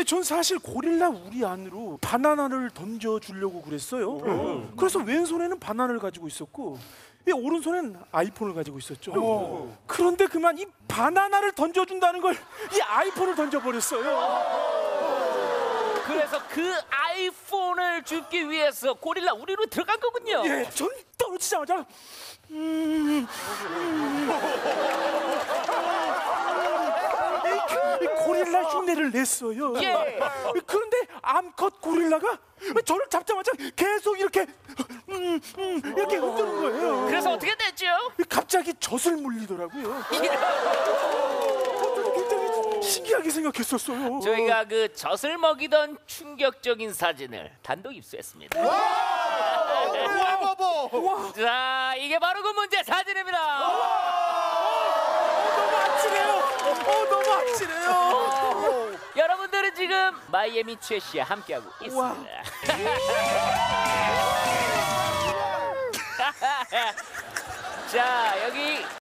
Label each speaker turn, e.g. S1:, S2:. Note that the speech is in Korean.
S1: 전 사실 고릴라 우리 안으로 바나나를 던져주려고 그랬어요. 그래서 왼손에는 바나나를 가지고 있었고 이 오른손엔 아이폰을 가지고 있었죠. 그런데 그만 이 바나나를 던져준다는 걸 이 아이폰을 던져버렸어요.
S2: 그래서 그 아이폰을 줍기 위해서 고릴라 우리로 들어간 거군요.
S1: 예, 전 떨어지자마자 이 고릴라 흉내를 냈어요.
S2: 예.
S1: 그런데 암컷 고릴라가 저를 잡자마자 계속 이렇게 이렇게 흔드는 거예요.
S2: 그래서 어떻게 됐죠?
S1: 갑자기 젖을 물리더라고요. 굉장히 신기하게 생각했었어요.
S2: 저희가 그 젖을 먹이던 충격적인 사진을 단독 입수했습니다. 자, 이게 바로 그 문제 사진입니다.
S1: 너무 아찔해요. 너무 아찔해요.
S2: 여러분들은 지금 마이애미 최씨와 함께하고 있습니다. 자, 여기